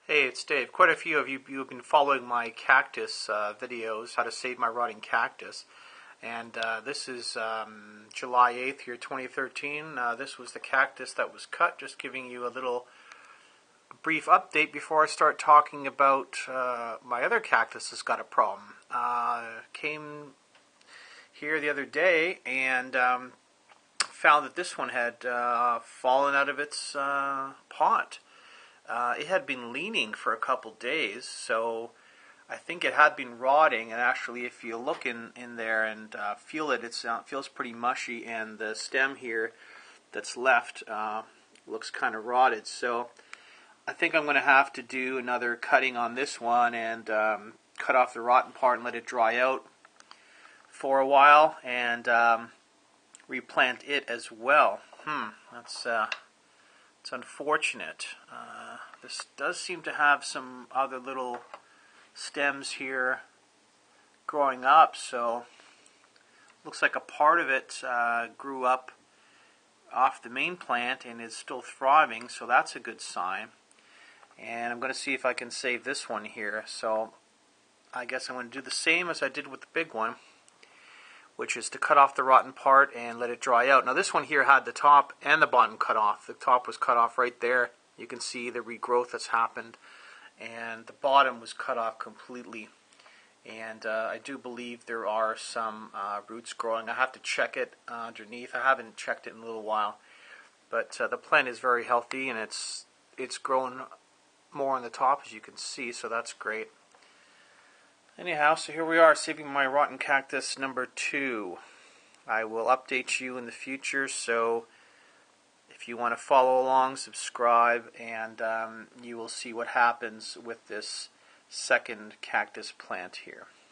Hey, it's Dave. Quite a few of you have been following my cactus videos, how to save my rotting cactus. And this is July 8th here, 2013. This was the cactus that was cut, just giving you a little brief update before I start talking about my other cactus that's got a problem. Came here the other day and found that this one had fallen out of its pot. It had been leaning for a couple days, so I think it had been rotting. And actually, if you look in there and feel it, it feels pretty mushy, and the stem here that's left looks kind of rotted. So I think I'm going to have to do another cutting on this one and cut off the rotten part and let it dry out for a while and replant it as well. It's unfortunate. This does seem to have some other little stems here growing up, so looks like a part of it grew up off the main plant and is still thriving, so that's a good sign. And I'm going to see if I can save this one here. So I guess I'm going to do the same as I did with the big one, which is to cut off the rotten part and let it dry out. Now this one here had the top and the bottom cut off. The top was cut off right there. You can see the regrowth that's happened. And the bottom was cut off completely. And I do believe there are some roots growing. I have to check it underneath. I haven't checked it in a little while. But the plant is very healthy, and it's grown more on the top, as you can see, so that's great. Anyhow, so here we are, saving my rotten cactus number 2. I will update you in the future, so if you want to follow along, subscribe, and you will see what happens with this second cactus plant here.